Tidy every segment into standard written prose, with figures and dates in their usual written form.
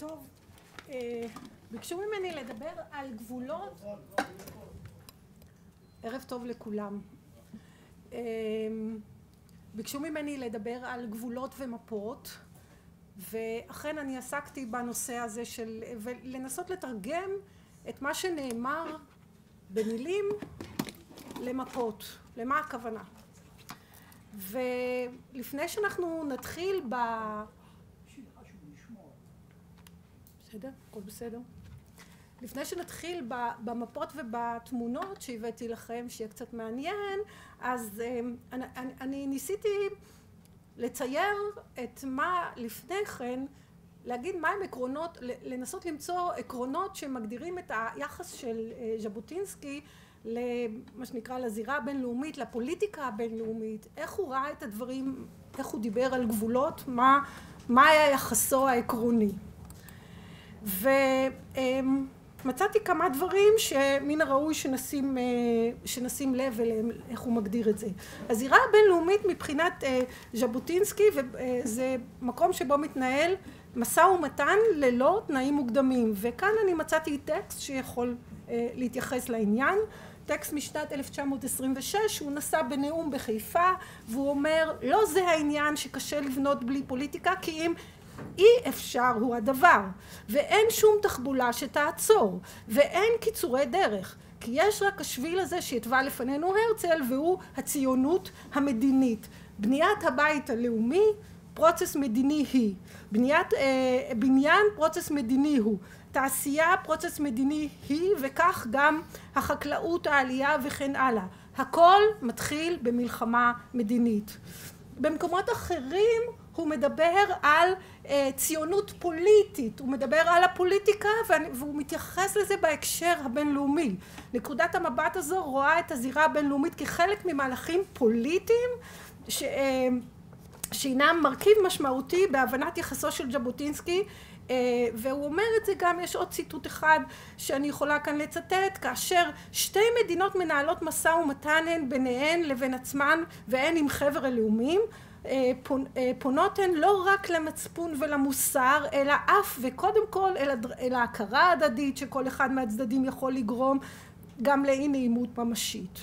טוב, ביקשו ממני לדבר על גבולות. ערב טוב לכולם. ביקשו ממני לדבר על גבולות ומפות, ואכן אני עסקתי בנושא הזה של לנסות לתרגם את מה שנאמר במילים למפות, למה הכוונה. ולפני שאנחנו נתחיל בסדר? הכל בסדר? לפני שנתחיל במפות ובתמונות שהבאתי לכם, שיהיה קצת מעניין, אז אני ניסיתי לצייר את מה לפני כן, להגיד מה הם עקרונות, לנסות למצוא עקרונות שמגדירים את היחס של ז'בוטינסקי למה שנקרא לזירה הבינלאומית, לפוליטיקה הבינלאומית, איך הוא ראה את הדברים, איך הוא דיבר על גבולות, מה היה יחסו העקרוני. ומצאתי כמה דברים שמן הראוי שנשים לב אליהם, איך הוא מגדיר את זה. הזירה הבינלאומית מבחינת ז'בוטינסקי, זה מקום שבו מתנהל משא ומתן ללא תנאים מוקדמים, וכאן אני מצאתי טקסט שיכול להתייחס לעניין, טקסט משנת 1926, הוא נשא בנאום בחיפה, והוא אומר, לא זה העניין שקשה לבנות בלי פוליטיקה, כי אם אי אפשר הוא הדבר, ואין שום תחבולה שתעצור, ואין קיצורי דרך, כי יש רק השביל הזה שהתווה לפנינו הרצל, והוא הציונות המדינית. בניית הבית הלאומי, פרוצס מדיני היא. בניין פרוצס מדיני הוא. תעשייה פרוצס מדיני היא, וכך גם החקלאות, העלייה וכן הלאה. הכל מתחיל במלחמה מדינית. במקומות אחרים הוא מדבר על ציונות פוליטית, הוא מדבר על הפוליטיקה והוא מתייחס לזה בהקשר הבינלאומי. נקודת המבט הזו רואה את הזירה הבינלאומית כחלק ממהלכים פוליטיים שהינם מרכיב משמעותי בהבנת יחסו של ז'בוטינסקי, והוא אומר את זה גם, יש עוד ציטוט אחד שאני יכולה כאן לצטט, כאשר שתי מדינות מנהלות משא ומתן הן ביניהן לבין עצמן והן עם חבר הלאומים, פונות הן לא רק למצפון ולמוסר, אלא אף וקודם כל אל ההכרה הדדית שכל אחד מהצדדים יכול לגרום גם לאי נעימות ממשית.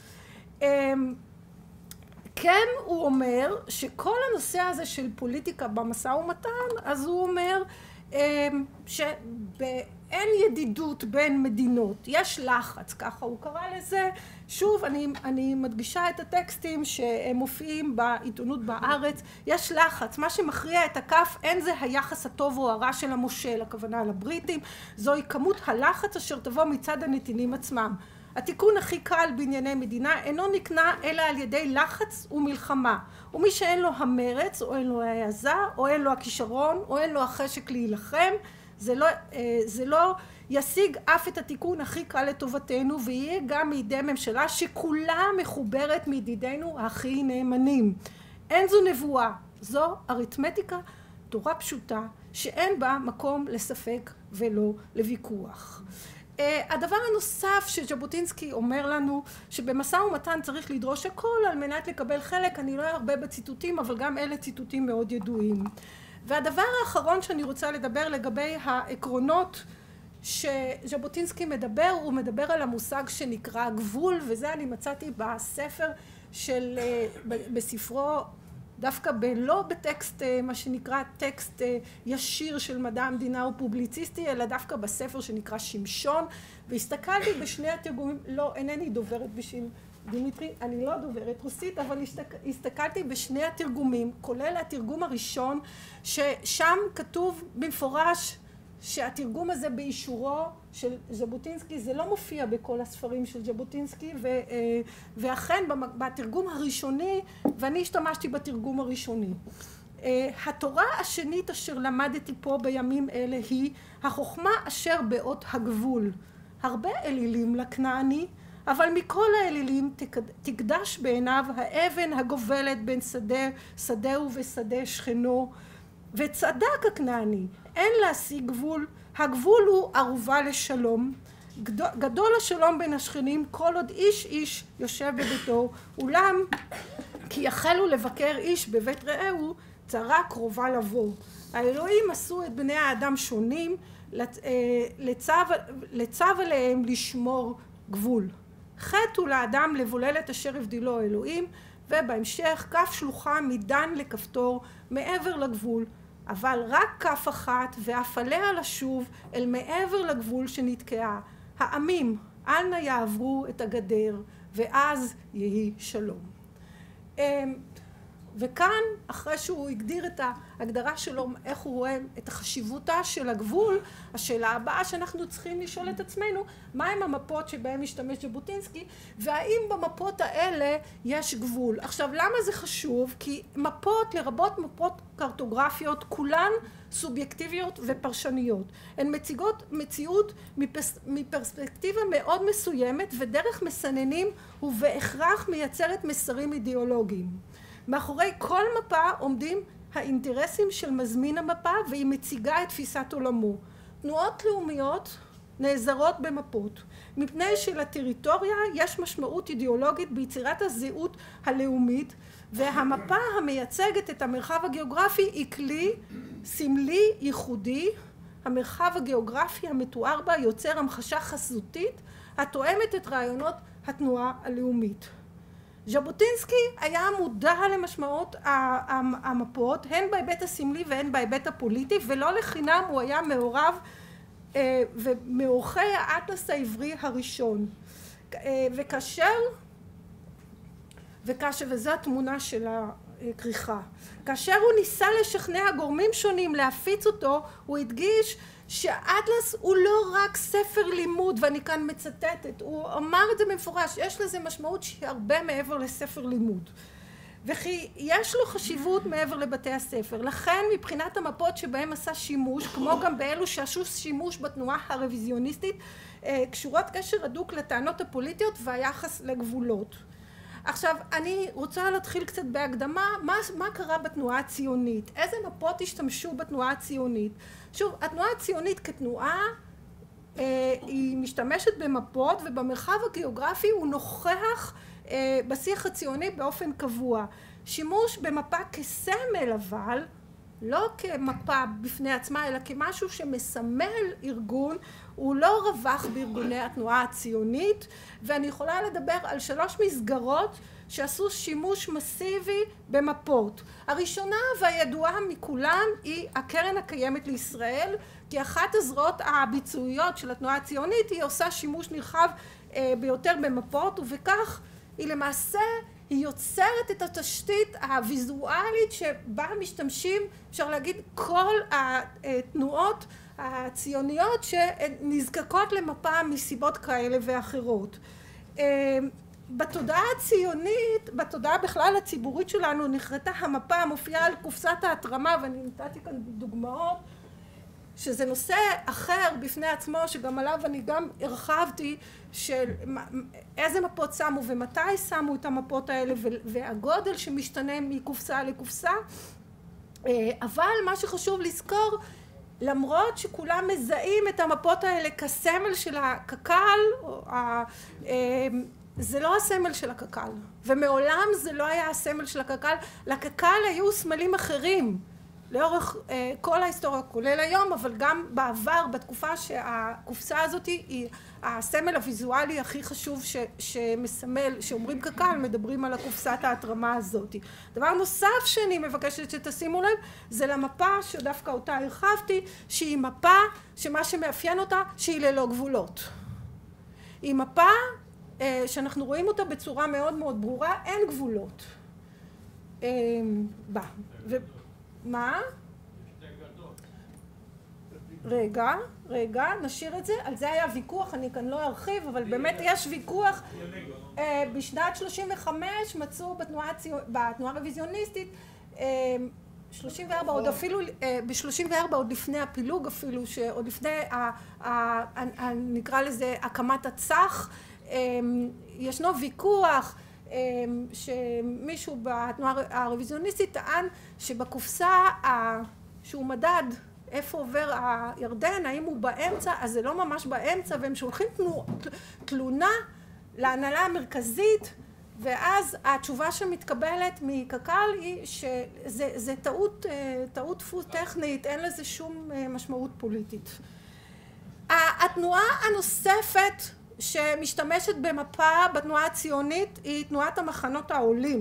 כן, הוא אומר שכל הנושא הזה של פוליטיקה במשא ומתן, אז הוא אומר שאין ידידות בין מדינות, יש לחץ, ככה הוא קרא לזה. שוב, אני מדגישה את הטקסטים שהם מופיעים בעיתונות בארץ, יש לחץ, מה שמכריע את הכף אין זה היחס הטוב או הרע של המושל, הכוונה לבריטים, זוהי כמות הלחץ אשר תבוא מצד הנתינים עצמם. התיקון הכי קל בענייני מדינה אינו נקנה אלא על ידי לחץ ומלחמה, ומי שאין לו המרץ או אין לו העזה או אין לו הכישרון או אין לו החשק להילחם, זה לא ישיג אף את התיקון הכי קל לטובתנו, ויהיה גם מידי ממשלה שכולה מחוברת מידידינו הכי נאמנים. אין זו נבואה, זו אריתמטיקה, תורה פשוטה שאין בה מקום לספק ולא לוויכוח. הדבר הנוסף שז'בוטינסקי אומר לנו, שבמשא ומתן צריך לדרוש הכל על מנת לקבל חלק, אני לא הרבה בציטוטים, אבל גם אלה ציטוטים מאוד ידועים. והדבר האחרון שאני רוצה לדבר לגבי העקרונות שז'בוטינסקי מדבר, הוא מדבר על המושג שנקרא גבול, וזה אני מצאתי בספר בספרו, דווקא לא בטקסט, מה שנקרא טקסט ישיר של מדע המדינה ופובליציסטי, אלא דווקא בספר שנקרא שמשון, והסתכלתי בשני התרגומים, לא, אינני דוברת בשביל דימיטרי, אני לא דוברת רוסית, אבל הסתכלתי בשני התרגומים, כולל התרגום הראשון, ששם כתוב במפורש שהתרגום הזה באישורו של ז'בוטינסקי, זה לא מופיע בכל הספרים של ז'בוטינסקי, ואכן בתרגום הראשוני, ואני השתמשתי בתרגום הראשוני. התורה השנית אשר למדתי פה בימים אלה היא החוכמה אשר באות הגבול. הרבה אלילים לכנעני, אבל מכל האלילים תקדש בעיניו האבן הגובלת בין שדהו ושדה שכנו, וצדק הכנעני, אין להשיג גבול, הגבול הוא ערובה לשלום, גדול השלום בין השכנים כל עוד איש איש יושב בביתו, אולם כי יחלו לבקר איש בבית רעהו צרה קרובה לבוא. האלוהים עשו את בני האדם שונים, לצו עליהם לשמור גבול. חטא הוא לאדם לבולל את אשר הבדילו אלוהים, ובהמשך כף שלוחה מדן לכפתור מעבר לגבול, אבל רק כף אחת ואף עליה לשוב אל מעבר לגבול שנתקעה. העמים אל נא יעברו את הגדר ואז יהי שלום. וכאן, אחרי שהוא הגדיר את ההגדרה שלו, איך הוא רואה את החשיבותה של הגבול, השאלה הבאה שאנחנו צריכים לשאול את עצמנו, מהם המפות שבהם משתמש ז'בוטינסקי, והאם במפות האלה יש גבול. עכשיו, למה זה חשוב? כי מפות, לרבות מפות קרטוגרפיות, כולן סובייקטיביות ופרשניות. הן מציגות מציאות מפרספקטיבה מאוד מסוימת, ודרך מסננים ובהכרח מייצרת מסרים אידיאולוגיים. מאחורי כל מפה עומדים האינטרסים של מזמין המפה, והיא מציגה את תפיסת עולמו. תנועות לאומיות נעזרות במפות, מפני שלטריטוריה יש משמעות אידיאולוגית ביצירת הזהות הלאומית, והמפה המייצגת את המרחב הגיאוגרפי היא כלי סמלי ייחודי. המרחב הגיאוגרפי המתואר בה יוצר המחשה חזותית התואמת את רעיונות התנועה הלאומית. ז'בוטינסקי היה מודע למשמעות המפות, הן בהיבט הסמלי והן בהיבט הפוליטי, ולא לחינם הוא היה מעורב ומעורכי האטלס העברי הראשון. וזו התמונה של הכריכה. כאשר הוא ניסה לשכנע גורמים שונים להפיץ אותו, הוא הדגיש שהאטלס הוא לא רק ספר לימוד, ואני כאן מצטטת, הוא אמר את זה במפורש, יש לזה משמעות שהיא הרבה מעבר לספר לימוד. וכי יש לו חשיבות מעבר לבתי הספר. לכן מבחינת המפות שבהם עשה שימוש, כמו גם באלו שעשו שימוש בתנועה הרוויזיוניסטית, קשורות קשר הדוק לטענות הפוליטיות והיחס לגבולות. עכשיו, אני רוצה להתחיל קצת בהקדמה, מה קרה בתנועה הציונית? איזה מפות השתמשו בתנועה הציונית? שוב, התנועה הציונית כתנועה, היא משתמשת במפות, ובמרחב הגיאוגרפי הוא נוכח בשיח הציוני באופן קבוע. שימוש במפה כסמל אבל, לא כמפה בפני עצמה, אלא כמשהו שמסמל ארגון, הוא לא רווח בארגוני התנועה הציונית, ואני יכולה לדבר על 3 מסגרות שעשו שימוש מסיבי במפות. הראשונה והידועה מכולן היא הקרן הקיימת לישראל, כי אחת הזרועות הביצועיות של התנועה הציונית היא עושה שימוש נרחב ביותר במפות, ובכך היא למעשה היא יוצרת את התשתית הוויזואלית שבה משתמשים, אפשר להגיד, כל התנועות הציוניות שנזקקות למפה מסיבות כאלה ואחרות. בתודעה הציונית, בתודעה בכלל הציבורית שלנו, נחרטה המפה המופיעה על קופסת ההתרמה, ואני נתתי כאן דוגמאות, שזה נושא אחר בפני עצמו, שגם עליו אני גם הרחבתי, של איזה מפות שמו ומתי שמו את המפות האלה, והגודל שמשתנה מקופסה לקופסה. אבל מה שחשוב לזכור, למרות שכולם מזהים את המפות האלה כסמל של הקק"ל, זה לא הסמל של הקק"ל, ומעולם זה לא היה הסמל של הקק"ל. לקק"ל היו סמלים אחרים לאורך כל ההיסטוריה, כולל היום, אבל גם בעבר, בתקופה שהקופסה הזאת היא הסמל הוויזואלי הכי חשוב שמסמל, שאומרים קק"ל, מדברים על הקופסת ההתרמה הזאת. דבר נוסף שאני מבקשת שתשימו לב, זה למפה שדווקא אותה הרחבתי, שהיא מפה שמה שמאפיין אותה, שהיא ללא גבולות. היא מפה שאנחנו רואים אותה בצורה מאוד מאוד ברורה, אין גבולות. מה? רגע, נשאיר את זה, על זה היה ויכוח, אני כאן לא ארחיב, אבל באמת יש ויכוח. בשנת 35 מצאו בתנועה הרוויזיוניסטית, 34 עוד אפילו, ב-34 עוד לפני הפילוג אפילו, שעוד לפני, נקרא לזה הקמת הצח, ישנו ויכוח, שמישהו בתנועה הרוויזיוניסטית טען שבקופסה שהוא מדד איפה עובר הירדן, האם הוא באמצע, אז זה לא ממש באמצע, והם שולחים תלונה להנהלה המרכזית ואז התשובה שמתקבלת מקק"ל היא שזה טעות דפוס טכנית, אין לזה שום משמעות פוליטית. התנועה הנוספת שמשתמשת במפה בתנועה הציונית היא תנועת המחנות העולים.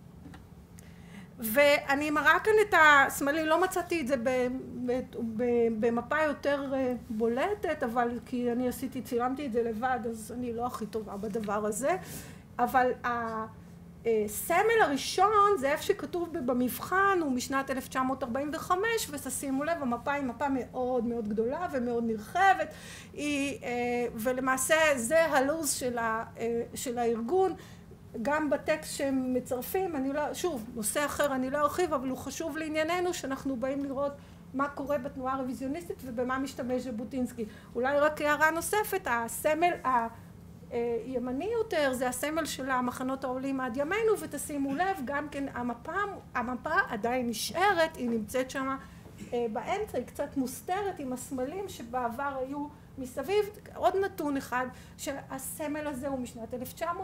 ואני מראה כאן את הסמלים, לא מצאתי את זה במפה יותר בולטת, אבל כי אני צילמתי את זה לבד, אז אני לא הכי טובה בדבר הזה. אבל הסמל הראשון זה איפה שכתוב במבחן, הוא משנת 1945, ותשימו לב, המפה היא מפה מאוד מאוד גדולה ומאוד נרחבת, ולמעשה זה הלוז של הארגון, גם בטקסט שהם מצרפים, שוב, נושא אחר אני לא ארחיב, אבל הוא חשוב לענייננו, שאנחנו באים לראות מה קורה בתנועה הרוויזיוניסטית ובמה משתמש ז'בוטינסקי. אולי רק הערה נוספת, הסמל הימני יותר זה הסמל של המחנות העולים עד ימינו, ותשימו לב, גם כן המפה עדיין נשארת, היא נמצאת שם באמצע, היא קצת מוסתרת עם הסמלים שבעבר היו מסביב. עוד נתון אחד, שהסמל הזה הוא משנת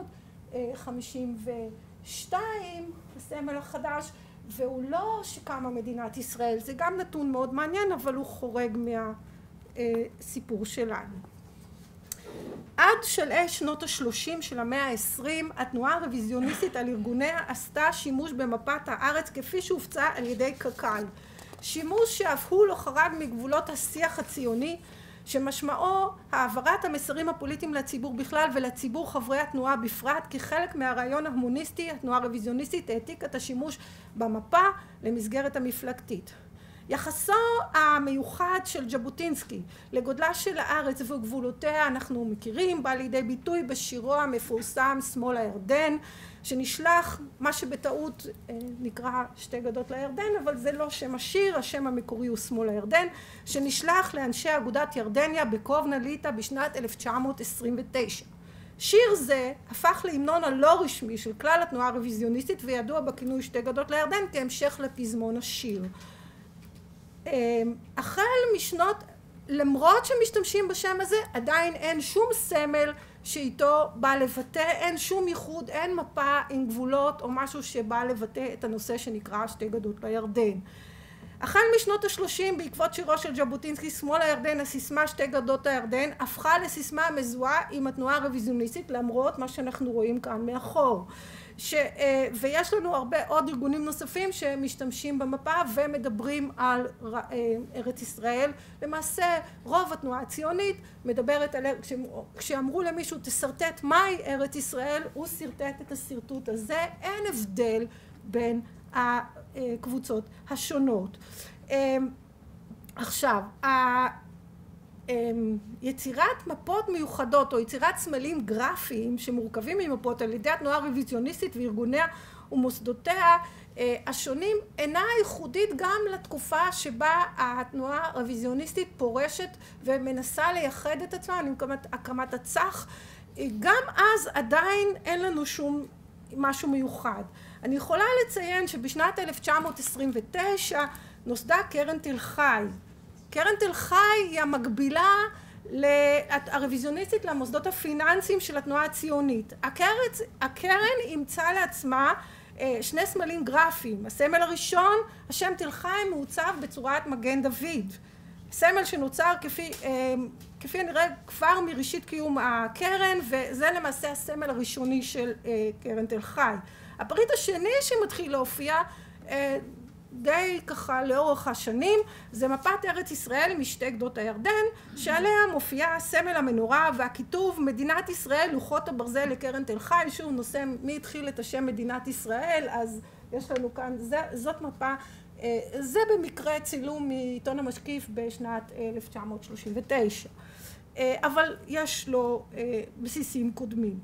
1952, הסמל החדש, והוא לא שקמה מדינת ישראל, זה גם נתון מאוד מעניין, אבל הוא חורג מהסיפור שלנו. עד שלהי שנות ה-30 של המאה ה-20, התנועה הרוויזיוניסטית על ארגוניה עשתה שימוש במפת הארץ כפי שהופצה על ידי קק"ל. שימוש שאף הוא לא חרג מגבולות השיח הציוני, שמשמעו העברת המסרים הפוליטיים לציבור בכלל ולציבור חברי התנועה בפרט, כחלק מהרעיון ההומניסטי, התנועה הרוויזיוניסטית העתיקה את השימוש במפה למסגרת המפלגתית. יחסו המיוחד של ז'בוטינסקי לגודלה של הארץ וגבולותיה אנחנו מכירים, בא לידי ביטוי בשירו המפורסם שמאל הירדן, שנשלח, מה שבטעות נקרא שתי גדות לירדן, אבל זה לא שם השיר, השם המקורי הוא שמאל הירדן, שנשלח לאנשי אגודת ירדניה בקובנה ליטא בשנת 1929. שיר זה הפך להמנון הלא רשמי של כלל התנועה הרוויזיוניסטית וידוע בכינוי שתי גדות לירדן כהמשך לפזמון השיר. החל משנות, למרות שמשתמשים בשם הזה, עדיין אין שום סמל שאיתו בא לבטא, אין שום ייחוד, אין מפה עם גבולות או משהו שבא לבטא את הנושא שנקרא שתי גדות לירדן. החל משנות ה-30 בעקבות שירו של ז'בוטינסקי שמאל הירדן, הסיסמה שתי גדות הירדן הפכה לסיסמה מזוהה עם התנועה הרוויזיוניסטית, למרות מה שאנחנו רואים כאן מאחור. ויש לנו הרבה עוד ארגונים נוספים שמשתמשים במפה ומדברים על ארץ ישראל. למעשה רוב התנועה הציונית מדברת על, כשאמרו למישהו תסרטט מהי ארץ ישראל, הוא סרטט את הסרטוט הזה, אין הבדל בין הקבוצות השונות. עכשיו, יצירת מפות מיוחדות או יצירת סמלים גרפיים שמורכבים ממפות על ידי התנועה הרוויזיוניסטית וארגוניה ומוסדותיה השונים אינה ייחודית גם לתקופה שבה התנועה הרוויזיוניסטית פורשת ומנסה לייחד את עצמה, עם הקמת הצח. גם אז עדיין אין לנו שום משהו מיוחד. אני יכולה לציין שבשנת 1929 נוסדה קרן תל חי. קרן תל חי היא המקבילה הרוויזיוניסטית למוסדות הפיננסיים של התנועה הציונית. הקרן אימצה לעצמה שני סמלים גרפיים. הסמל הראשון, השם תל חי, מעוצב בצורת מגן דוד. סמל שנוצר כפי הנראה כבר מראשית קיום הקרן, וזה למעשה הסמל הראשוני של קרן תל חי. הפריט השני שמתחיל להופיע די ככה לאורך השנים, זה מפת ארץ ישראל משתי גדות הירדן, שעליה מופיעה סמל המנורה והכיתוב מדינת ישראל לוחות הברזל לקרן תל חי, שהוא נושא מי התחיל את השם מדינת ישראל, אז יש לנו כאן, זאת מפה, זה במקרה צילום מעיתון המשקיף בשנת 1939, אבל יש לו בסיסים קודמים.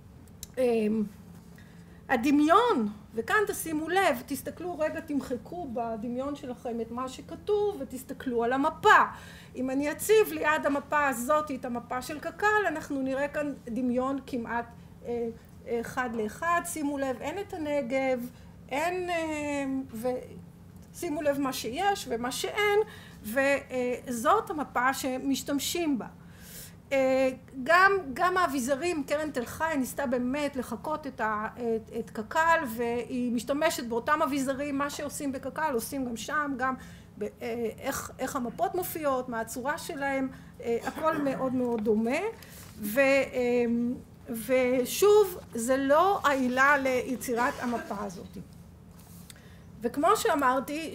הדמיון, וכאן תשימו לב, תסתכלו רגע, תמחקו בדמיון שלכם את מה שכתוב ותסתכלו על המפה. אם אני אציב ליד המפה הזאת את המפה של קק"ל, אנחנו נראה כאן דמיון כמעט אחד לאחד. שימו לב, אין את הנגב, אין, ושימו לב מה שיש ומה שאין, וזאת המפה שמשתמשים בה. גם האביזרים, קרן תל חי ניסתה באמת לחקות את קק"ל, והיא משתמשת באותם אביזרים, מה שעושים בקק"ל עושים גם שם, גם איך המפות מופיעות, מה הצורה שלהם, הכל מאוד מאוד דומה. ושוב, זה לא העילה ליצירת המפה הזאת. וכמו שאמרתי,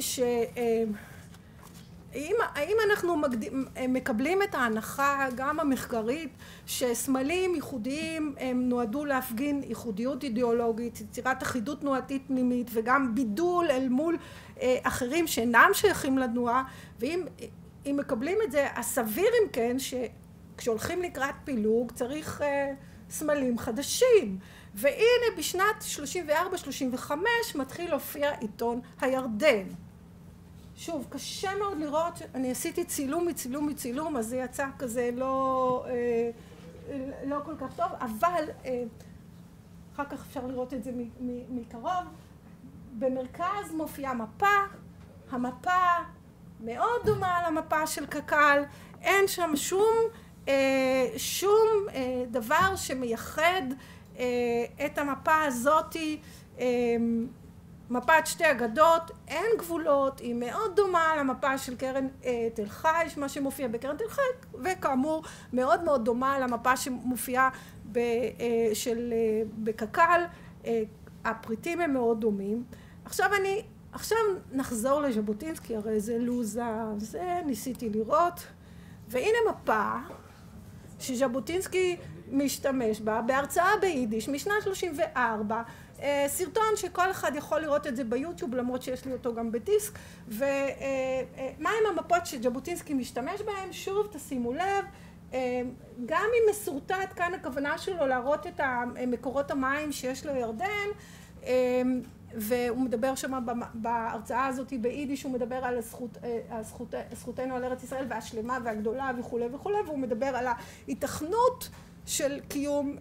האם אנחנו מקבלים את ההנחה גם המחקרית שסמלים ייחודיים הם נועדו להפגין ייחודיות אידיאולוגית, יצירת אחידות תנועתית פנימית וגם בידול אל מול אחרים שאינם שייכים לתנועה, ואם מקבלים את זה, הסביר אם כן שכשהולכים לקראת פילוג צריך סמלים חדשים. והנה בשנת 34-35 מתחיל להופיע עיתון הירדן. שוב, קשה מאוד לראות, אני עשיתי צילום מצילום, אז זה יצא כזה לא כל כך טוב, אבל אחר כך אפשר לראות את זה מקרוב. במרכז מופיעה מפה, המפה מאוד דומה למפה של קק"ל, אין שם שום דבר שמייחד את המפה הזאתי, מפת שתי אגדות, אין גבולות, היא מאוד דומה למפה של קרן תל חי, מה שמופיע בקרן תל חי, וכאמור מאוד מאוד דומה למפה שמופיעה בקק"ל, הפריטים הם מאוד דומים. עכשיו נחזור לז'בוטינסקי, הרי זה לוזה, זה ניסיתי לראות, והנה מפה שז'בוטינסקי משתמש בה בהרצאה ביידיש משנת 34, סרטון שכל אחד יכול לראות את זה ביוטיוב, למרות שיש לי אותו גם בדיסק. ומה עם המפות שז'בוטינסקי משתמש בהן? שוב, תשימו לב, גם אם מסורטט, כאן הכוונה שלו להראות את מקורות המים שיש לירדן, והוא מדבר שם בהרצאה הזאת ביידיש, הוא מדבר על זכותנו על ארץ ישראל והשלמה והגדולה וכו' וכו', והוא מדבר על ההיתכנות של קיום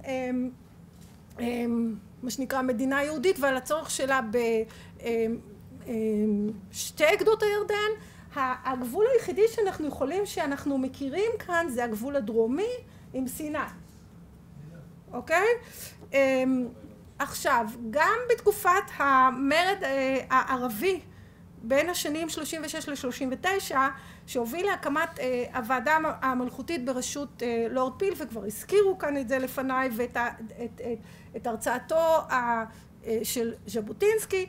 מה שנקרא מדינה יהודית, ועל הצורך שלה בשתי גדות הירדן. הגבול היחידי שאנחנו מכירים כאן זה הגבול הדרומי עם סיני. אוקיי? עכשיו, גם בתקופת המרד הערבי בין השנים 36 ל-39, שהוביל להקמת הוועדה המלכותית בראשות לורד פיל, וכבר הזכירו כאן את זה לפניי, ואת הרצאתו של ז'בוטינסקי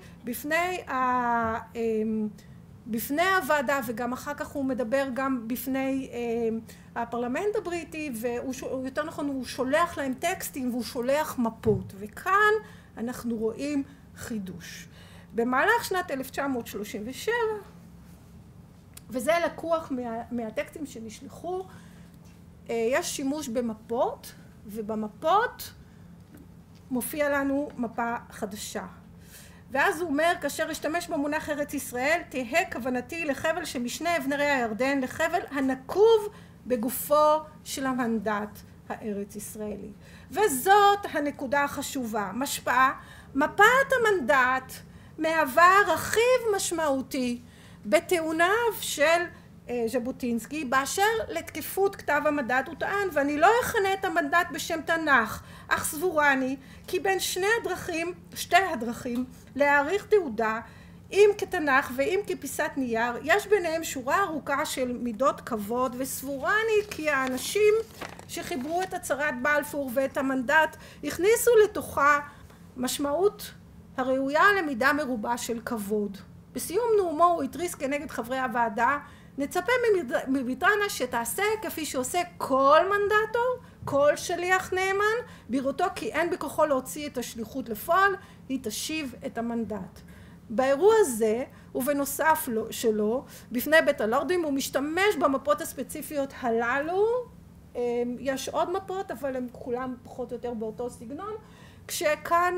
בפני הוועדה, וגם אחר כך הוא מדבר גם בפני הפרלמנט הבריטי, ויותר נכון הוא שולח להם טקסטים והוא שולח מפות, וכאן אנחנו רואים חידוש. במהלך שנת 1937, וזה לקוח מהטקסטים שנשלחו, יש שימוש במפות, ובמפות מופיע לנו מפה חדשה. ואז הוא אומר, כאשר השתמש במונח ארץ ישראל, תהא כוונתי לחבל שמשני אבנרי הירדן, לחבל הנקוב בגופו של המנדט הארץ ישראלי. וזאת הנקודה החשובה, משפעה, מפת המנדט מהווה רכיב משמעותי בטיעוניו של ז'בוטינסקי, באשר לתקפות כתב המנדט הוא טען, ואני לא אכנה את המנדט בשם תנ"ך, אך סבורני כי בין שתי הדרכים להעריך תעודה, אם כתנ"ך ואם כפיסת נייר, יש ביניהם שורה ארוכה של מידות כבוד, וסבורני כי האנשים שחיברו את הצהרת בלפור ואת המנדט הכניסו לתוכה משמעות הראויה למידה מרובה של כבוד. בסיום נאומו הוא התריס כנגד חברי הוועדה, נצפה מביטרנה שתעשה כפי שעושה כל מנדטור, כל שליח נאמן, בראותו כי אין בכוחו להוציא את השליחות לפועל, היא תשיב את המנדט. באירוע הזה, ובנוסף שלו, בפני בית הלורדים, הוא משתמש במפות הספציפיות הללו, יש עוד מפות, אבל הן כולן פחות או יותר באותו סגנון, כשכאן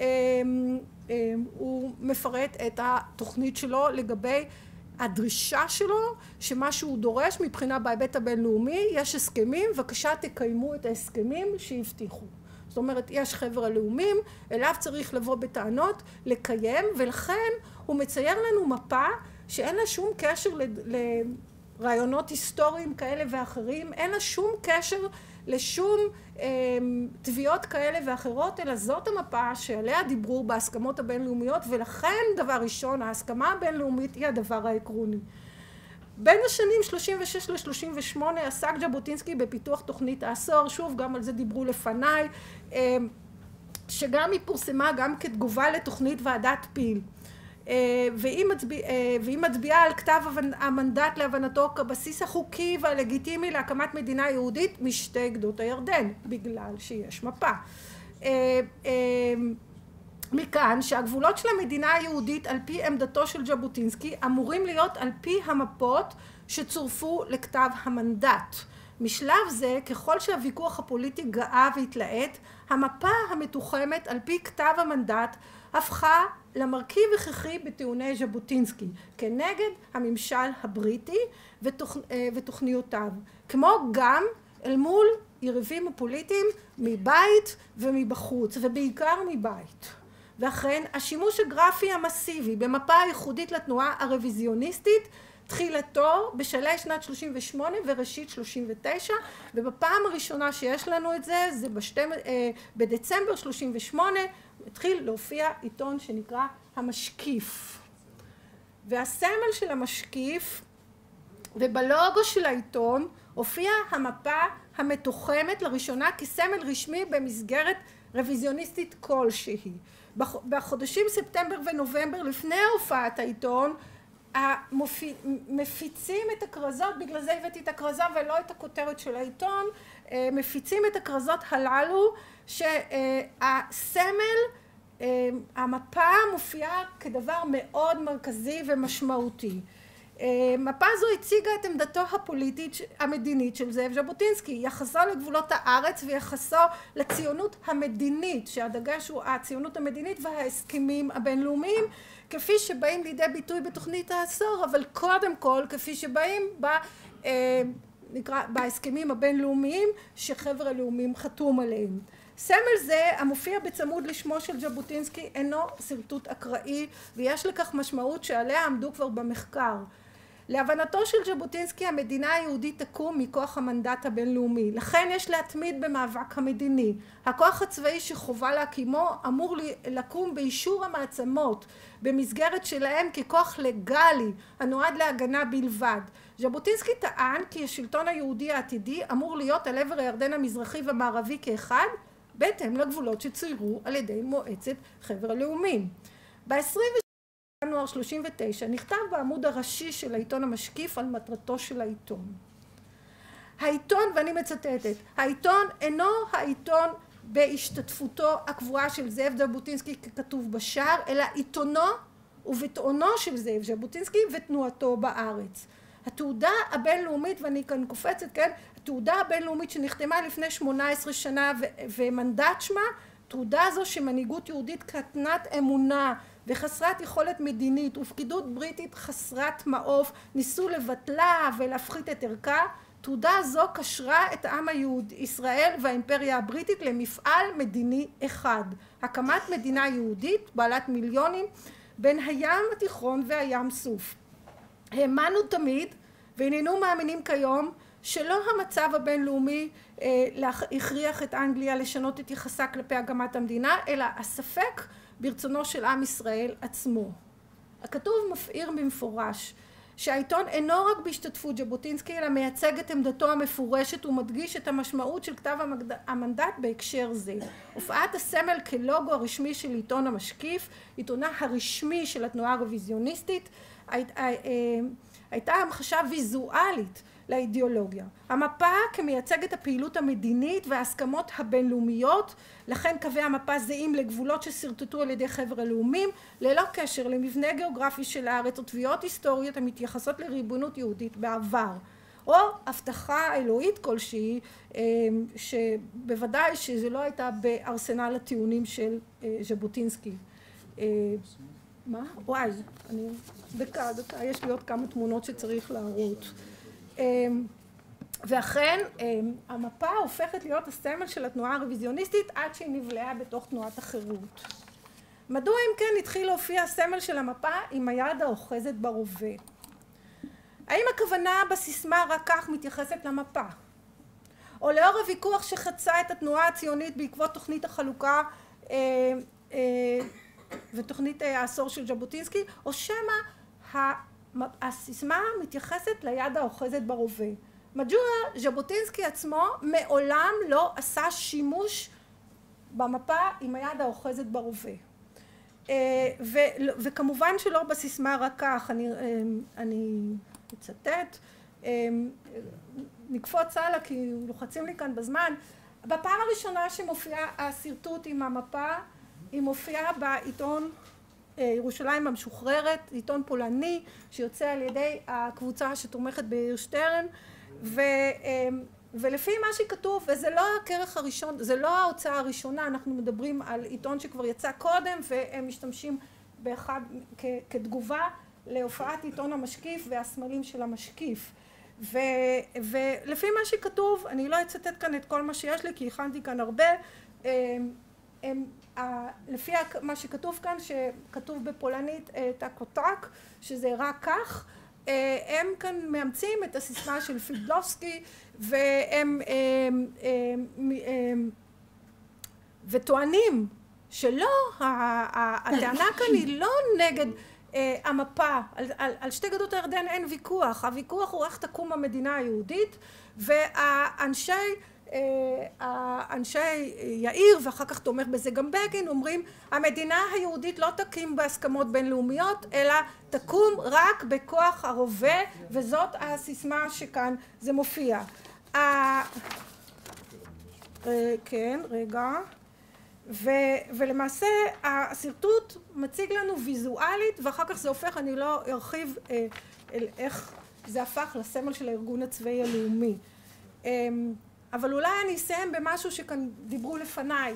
הוא מפרט את התוכנית שלו לגבי הדרישה שלו, שמה שהוא דורש מבחינה בהיבט הבינלאומי, יש הסכמים, בבקשה תקיימו את ההסכמים שהבטיחו. זאת אומרת, יש חבר הלאומים, אליו צריך לבוא בטענות, לקיים, ולכן הוא מצייר לנו מפה שאין לה שום קשר לרעיונות היסטוריים כאלה ואחרים, אין לה שום קשר לשום תביעות כאלה ואחרות, אלא זאת המפה שעליה דיברו בהסכמות הבינלאומיות, ולכן דבר ראשון, ההסכמה הבינלאומית היא הדבר העקרוני. בין השנים 36 ל-38 עסק ז'בוטינסקי בפיתוח תוכנית העשור, שוב גם על זה דיברו לפניי, שגם היא פורסמה גם כתגובה לתוכנית ועדת פיל. והיא מצביעה על כתב המנדט להבנתו כבסיס החוקי והלגיטימי להקמת מדינה יהודית משתי גדות הירדן, בגלל שיש מפה. מכאן שהגבולות של המדינה היהודית על פי עמדתו של ז'בוטינסקי אמורים להיות על פי המפות שצורפו לכתב המנדט. משלב זה, ככל שהוויכוח הפוליטי גאה והתלהט, המפה המתוחמת על פי כתב המנדט הפכה למרכיב הכרחי בטיעוני ז'בוטינסקי כנגד הממשל הבריטי ותוכניותיו, כמו גם אל מול יריבים הפוליטיים מבית ומבחוץ, ובעיקר מבית. ואכן השימוש הגרפי המסיבי במפה הייחודית לתנועה הרוויזיוניסטית תחילתו בשלהי שנת 38 וראשית 39, ובפעם הראשונה שיש לנו את זה, זה בדצמבר 38, התחיל להופיע עיתון שנקרא המשקיף. והסמל של המשקיף, ובלוגו של העיתון, הופיעה המפה המתוחמת לראשונה כסמל רשמי במסגרת רוויזיוניסטית כלשהי. בחודשים ספטמבר ונובמבר לפני הופעת העיתון, מפיצים את הכרזות, בגלל זה הבאתי את הכרזה ולא את הכותרת של העיתון, מפיצים את הכרזות הללו שהסמל, המפה מופיעה כדבר מאוד מרכזי ומשמעותי. מפה זו הציגה את עמדתו הפוליטית המדינית של זאב ז'בוטינסקי, יחסו לגבולות הארץ ויחסו לציונות המדינית, שהדגש הוא הציונות המדינית וההסכמים הבינלאומיים, כפי שבאים לידי ביטוי בתוכנית העשור, אבל קודם כל כפי שבאים בהסכמים הבינלאומיים שחבר הלאומים חתום עליהם. סמל זה המופיע בצמוד לשמו של ז'בוטינסקי אינו שרטוט אקראי, ויש לכך משמעות שעליה עמדו כבר במחקר. להבנתו של ז'בוטינסקי המדינה היהודית תקום מכוח המנדט הבינלאומי, לכן יש להתמיד במאבק המדיני. הכוח הצבאי שחובה להקימו אמור לקום באישור המעצמות במסגרת שלהם ככוח לגלי הנועד להגנה בלבד. ז'בוטינסקי טען כי השלטון היהודי העתידי אמור להיות על עבר הירדן המזרחי והמערבי כאחד, בהתאם לגבולות שצוירו על ידי מועצת חבר הלאומים. ב-27 בינואר 39 נכתב בעמוד הראשי של העיתון המשקיף על מטרתו של העיתון. העיתון, ואני מצטטת, העיתון אינו העיתון בהשתתפותו הקבועה של זאב ז'בוטינסקי ככתוב בשער, אלא עיתונו וביטאונו של זאב ז'בוטינסקי ותנועתו בארץ. התעודה הבינלאומית, ואני כאן קופצת, כן, התעודה הבינלאומית שנחתמה לפני 18 שנה ומנדט שמה, תעודה זו שמנהיגות יהודית קטנת אמונה וחסרת יכולת מדינית ופקידות בריטית חסרת מעוף ניסו לבטלה ולהפחית את ערכה, תעודה זו קשרה את העם ישראל והאימפריה הבריטית למפעל מדיני אחד, הקמת מדינה יהודית בעלת מיליונים בין הים התיכון והים סוף. האמנו תמיד והננו מאמינים כיום שלא המצב הבינלאומי הכריח את אנגליה לשנות את יחסה כלפי הקמת המדינה, אלא הספק ברצונו של עם ישראל עצמו. הכתוב מפעיר במפורש שהעיתון אינו רק בהשתתפות ז'בוטינסקי, אלא מייצג את עמדתו המפורשת ומדגיש את המשמעות של כתב המנדט בהקשר זה. הופעת הסמל כלוגו הרשמי של עיתון המשקיף, עיתונה הרשמי של התנועה הרוויזיוניסטית, הייתה המחשה ויזואלית לאידיאולוגיה. המפה כמייצגת הפעילות המדינית וההסכמות הבינלאומיות, לכן קווי המפה זהים לגבולות שסרטטו על ידי חבר הלאומים, ללא קשר למבנה גיאוגרפי של הארץ או תביעות היסטוריות המתייחסות לריבונות יהודית בעבר, או הבטחה אלוהית כלשהי, שבוודאי שזה לא הייתה בארסנל הטיעונים של ז'בוטינסקי. מה? וואי, דקה, יש לי עוד כמה תמונות שצריך להראות. ואכן המפה הופכת להיות הסמל של התנועה הרוויזיוניסטית עד שהיא נבלעה בתוך תנועת החירות. מדוע אם כן התחיל להופיע הסמל של המפה עם היד האוחזת ברובה? האם הכוונה בסיסמה רק כך מתייחסת למפה? או לאור הוויכוח שחצה את התנועה הציונית בעקבות תוכנית החלוקה ותוכנית העשור של ז'בוטינסקי, או שמא הסיסמה מתייחסת ליד האוחזת ברובה. מדוע ז'בוטינסקי עצמו מעולם לא עשה שימוש במפה עם היד האוחזת ברובה. וכמובן שלא בסיסמה רק כך, אני אצטט, נקפוץ הלאה כי לוחצים לי כאן בזמן. בפעם הראשונה שמופיעה השרטוט עם המפה, היא מופיעה בעיתון ירושלים המשוחררת, עיתון פולני שיוצא על ידי הקבוצה שתומכת בהירשטרן, ולפי מה שכתוב, וזה לא הכרך הראשון, זה לא ההוצאה הראשונה, אנחנו מדברים על עיתון שכבר יצא קודם והם משתמשים באחד כתגובה להופעת עיתון המשקיף והסמלים של המשקיף. ולפי מה שכתוב, אני לא אצטט כאן את כל מה שיש לי כי הכנתי כאן הרבה, לפי מה שכתוב כאן, שכתוב בפולנית טקוטק, שזה רק כך, הם כאן מאמצים את הסיסמה של פידלובסקי וטוענים שלא, הטענה כאן היא לא נגד המפה, על שתי גדות הירדן אין ויכוח, הוויכוח הוא איך תקום המדינה היהודית, והאנשי יאיר ואחר כך תומך בזה גם בגין אומרים המדינה היהודית לא תקים בהסכמות בינלאומיות אלא תקום רק בכוח הרובה, וזאת הסיסמה שכאן זה מופיע. כן, רגע. ולמעשה השרטוט מציג לנו ויזואלית ואחר כך זה הופך, אני לא ארחיב איך זה הפך לסמל של הארגון הצבאי הלאומי. אבל אולי אני אסיים במשהו שכאן דיברו לפניי.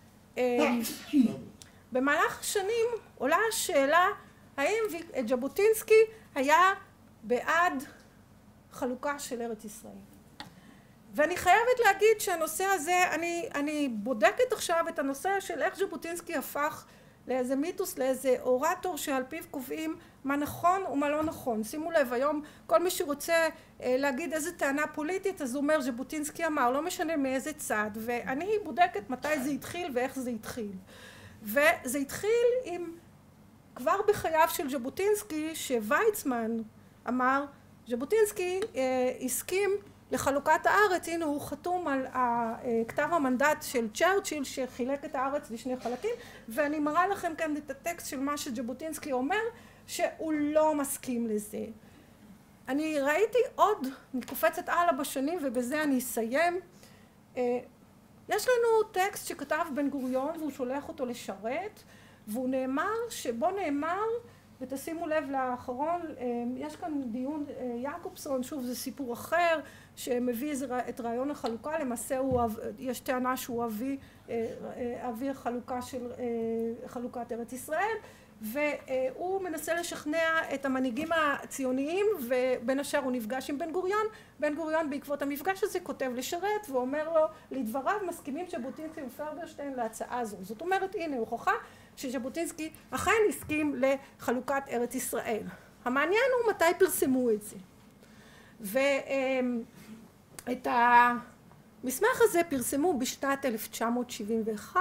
במהלך השנים עולה השאלה האם ז'בוטינסקי היה בעד חלוקה של ארץ ישראל. ואני חייבת להגיד שהנושא הזה, אני בודקת עכשיו את הנושא של איך ז'בוטינסקי הפך לאיזה מיתוס, לאיזה אורטור שעל פיו קובעים מה נכון ומה לא נכון. שימו לב, היום כל מי שרוצה להגיד איזה טענה פוליטית, אז הוא אומר ז'בוטינסקי אמר, לא משנה מאיזה צד, ואני בודקת מתי זה התחיל ואיך זה התחיל. וזה התחיל כבר בחייו של ז'בוטינסקי, שוויצמן אמר, ז'בוטינסקי הסכים לחלוקת הארץ, הנה הוא חתום על כתב המנדט של צ'רצ'יל שחילק את הארץ לשני חלקים, ואני מראה לכם כאן את הטקסט של מה שז'בוטינסקי אומר, שהוא לא מסכים לזה. אני ראיתי עוד, אני קופצת הלאה בשנים ובזה אני אסיים. יש לנו טקסט שכתב בן גוריון והוא שולח אותו לשרת, והוא נאמר, שבו נאמר, ותשימו לב לאחרון, יש כאן דיון יעקובסון, שוב זה סיפור אחר, שמביא את רעיון החלוקה, למעשה יש טענה שהוא אבי החלוקה של חלוקת ארץ ישראל, והוא מנסה לשכנע את המנהיגים הציוניים, ובין השאר הוא נפגש עם בן גוריון. בן גוריון בעקבות המפגש הזה כותב לשרת ואומר לו, לדבריו מסכימים ז'בוטינסקי ופרברשטיין להצעה הזו. זאת אומרת, הנה הוכחה שז'בוטינסקי אכן הסכים לחלוקת ארץ ישראל. המעניין הוא מתי פרסמו את זה. ואת המסמך הזה פרסמו בשנת 1971,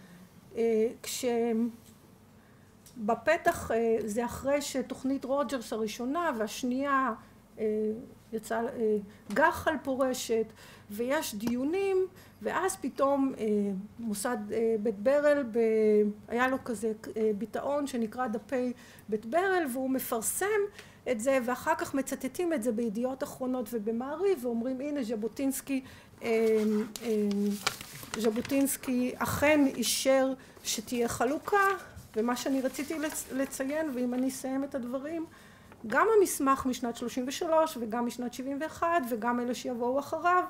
כשבפתח, זה אחרי שתוכנית רוג'רס הראשונה והשנייה יצא גח"ל פורשת, ויש דיונים, ואז פתאום מוסד בית ברל, היה לו כזה ביטאון שנקרא דפי בית ברל, והוא מפרסם את זה, ואחר כך מצטטים את זה בידיעות אחרונות ובמעריב, ואומרים הנה ז'בוטינסקי אכן אישר שתהיה חלוקה, ומה שאני רציתי לציין, ואם אני אסיים את הדברים, גם המסמך משנת 33 וגם משנת 71 וגם אלה שיבואו אחריו,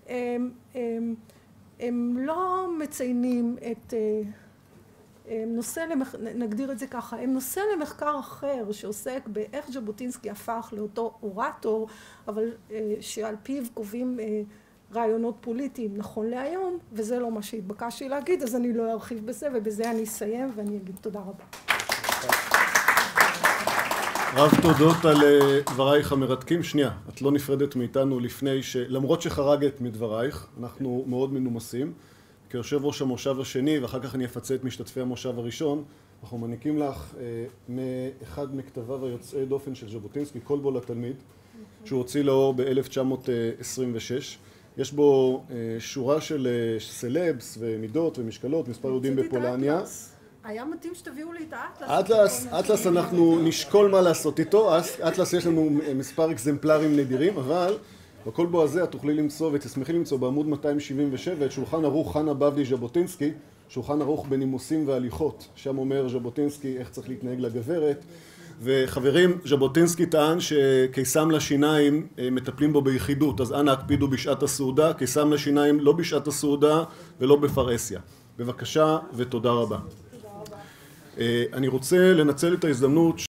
הם לא מציינים את נושא, נגדיר את זה ככה, הם נושא למחקר אחר שעוסק באיך ז'בוטינסקי הפך לאותו אורטור, אבל שעל פיו קובעים רעיונות פוליטיים נכון להיום, וזה לא מה שהתבקשתי להגיד, אז אני לא ארחיב בזה, ובזה אני אסיים ואני אגיד תודה רבה. רב תודות על דברייך המרתקים. שנייה, את לא נפרדת מאיתנו לפני למרות שחרגת מדברייך, אנחנו מאוד מנומסים. כיושב ראש המושב השני, ואחר כך אני אפצה את משתתפי המושב הראשון, אנחנו מעניקים לך מאחד מכתביו היוצאי דופן של ז'בוטינסקי, כל בו לתלמיד, שהוא הוציא לאור ב-1926. יש בו שורה של סלבס ומידות ומשקלות, מספר יהודים בפולניה. היה מתאים שתביאו לי את האטלס. אטלס אנחנו נשקול מה לעשות איתו. אטלס יש לנו מספר אקזמפלרים נדירים, אבל בכל בו הזה את תוכלי למצוא ותשמחי למצוא בעמוד 277 את שולחן ערוך חנה בבלי ז'בוטינסקי, שולחן ערוך בנימוסים והליכות. שם אומר ז'בוטינסקי איך צריך להתנהג לגברת. וחברים, ז'בוטינסקי טען שקיסם לשיניים מטפלים בו ביחידות, אז אנא הקפידו בשעת הסעודה, קיסם לשיניים לא בשעת הסעודה ולא בפרהסיה. בבקשה ותודה רבה. אני רוצה לנצל את ההזדמנות